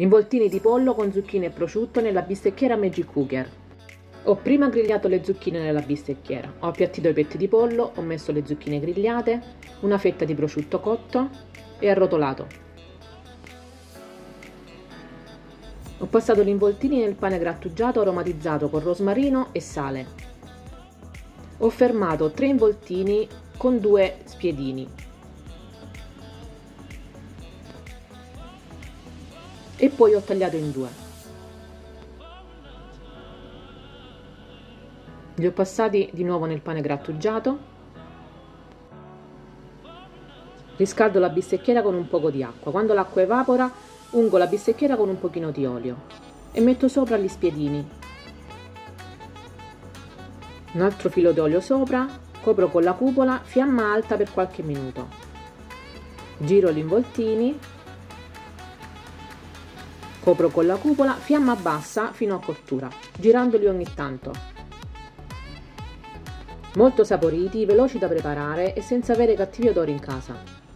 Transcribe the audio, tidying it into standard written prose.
Involtini di pollo con zucchine e prosciutto nella bistecchiera Magic Cooker. Ho prima grigliato le zucchine nella bistecchiera, ho appiattito i petti di pollo, ho messo le zucchine grigliate, una fetta di prosciutto cotto e arrotolato. Ho passato gli involtini nel pane grattugiato aromatizzato con rosmarino e sale. Ho fermato 3 involtini con 2 spiedini. E poi ho tagliato in 2. Li ho passati di nuovo nel pane grattugiato. Riscaldo la bistecchiera con un poco di acqua. Quando l'acqua evapora, ungo la bistecchiera con un pochino di olio e metto sopra gli spiedini. Un altro filo d'olio sopra, copro con la cupola, fiamma alta per qualche minuto. Giro gli involtini. Copro con la cupola, fiamma bassa fino a cottura, girandoli ogni tanto. Molto saporiti, veloci da preparare e senza avere cattivi odori in casa.